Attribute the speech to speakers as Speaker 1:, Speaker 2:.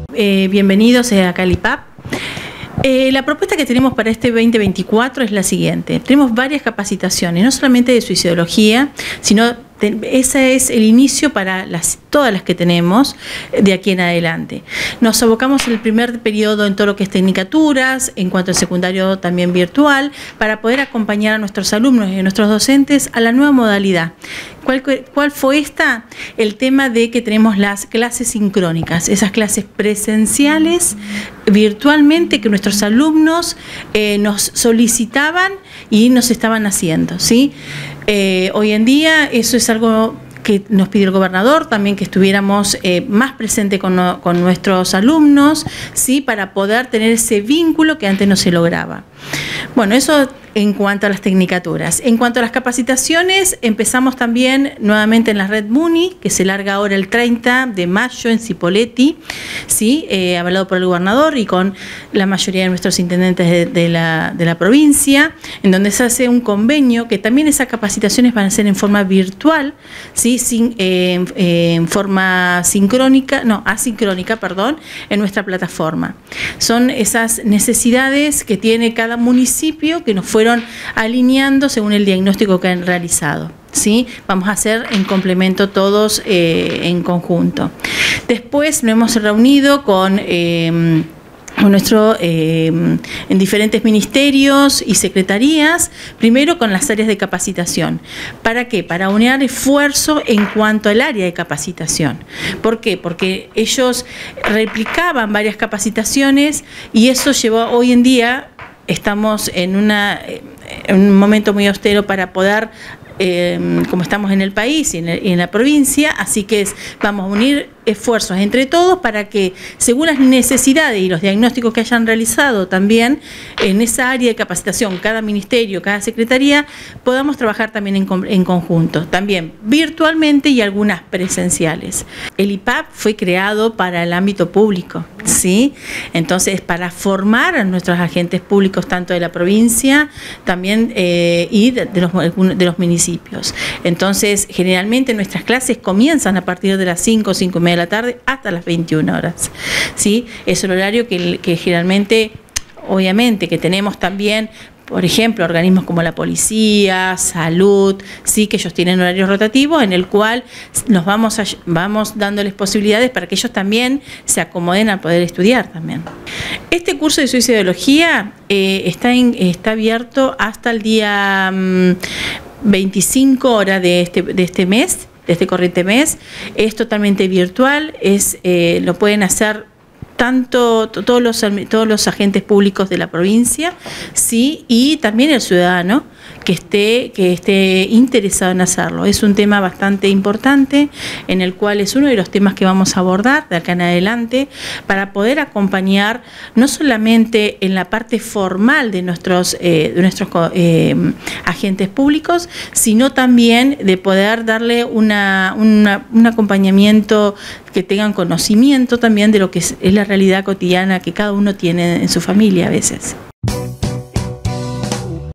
Speaker 1: Bienvenidos acá al IPAP. La propuesta que tenemos para este 2024 es la siguiente. Tenemos varias capacitaciones, no solamente de suicidología, sino ese es el inicio para todas las que tenemos de aquí en adelante. Nos abocamos en el primer periodo en todo lo que es tecnicaturas, en cuanto al secundario también virtual, para poder acompañar a nuestros alumnos y a nuestros docentes a la nueva modalidad. ¿Cuál fue esta? El tema de que tenemos las clases sincrónicas, esas clases presenciales virtualmente que nuestros alumnos nos solicitaban y nos estaban haciendo, ¿sí? Hoy en día eso es algo que nos pidió el gobernador, también que estuviéramos más presentes con nuestros alumnos, ¿sí? Para poder tener ese vínculo que antes no se lograba. Bueno, eso en cuanto a las tecnicaturas. En cuanto a las capacitaciones, empezamos también nuevamente en la red MUNI, que se larga ahora el 30 de mayo en Cipolletti, ¿sí? Avalado por el gobernador y con la mayoría de nuestros intendentes de la provincia, en donde se hace un convenio, que también esas capacitaciones van a ser en forma virtual, ¿sí? En forma asincrónica, perdón, en nuestra plataforma. Son esas necesidades que tiene cada municipio que nos fueron alineando según el diagnóstico que han realizado, ¿sí? Vamos a hacer en complemento todos en conjunto. Después nos hemos reunido con en diferentes ministerios y secretarías, primero con las áreas de capacitación. ¿Para qué? Para unir esfuerzo en cuanto al área de capacitación. ¿Por qué? Porque ellos replicaban varias capacitaciones y eso llevó hoy en día. Estamos en un momento muy austero para poder, como estamos en el país y en la provincia, así que vamos a unir esfuerzos entre todos para que, según las necesidades y los diagnósticos que hayan realizado también en esa área de capacitación, cada ministerio, cada secretaría, podamos trabajar también en conjunto, también virtualmente y algunas presenciales. El IPAP fue creado para el ámbito público, ¿sí? Entonces, para formar a nuestros agentes públicos, tanto de la provincia también y de los municipios. Entonces, generalmente nuestras clases comienzan a partir de las 5 y media de la tarde hasta las 21 horas, ¿sí? Es el horario que generalmente, obviamente, que tenemos también, por ejemplo, organismos como la policía, salud, sí, que ellos tienen horarios rotativos en el cual nos vamos dándoles posibilidades para que ellos también se acomoden a poder estudiar también. Este curso de suicidología está abierto hasta el día 25 horas de este mes, de este corriente mes. Es totalmente virtual, lo pueden hacer todos los agentes públicos de la provincia, sí, y también el ciudadano que esté interesado en hacerlo. Es un tema bastante importante, en el cual es uno de los temas que vamos a abordar de acá en adelante, para poder acompañar no solamente en la parte formal de nuestros agentes públicos, sino también de poder darle un acompañamiento, que tengan conocimiento también de lo que es la realidad cotidiana que cada uno tiene en su familia a veces.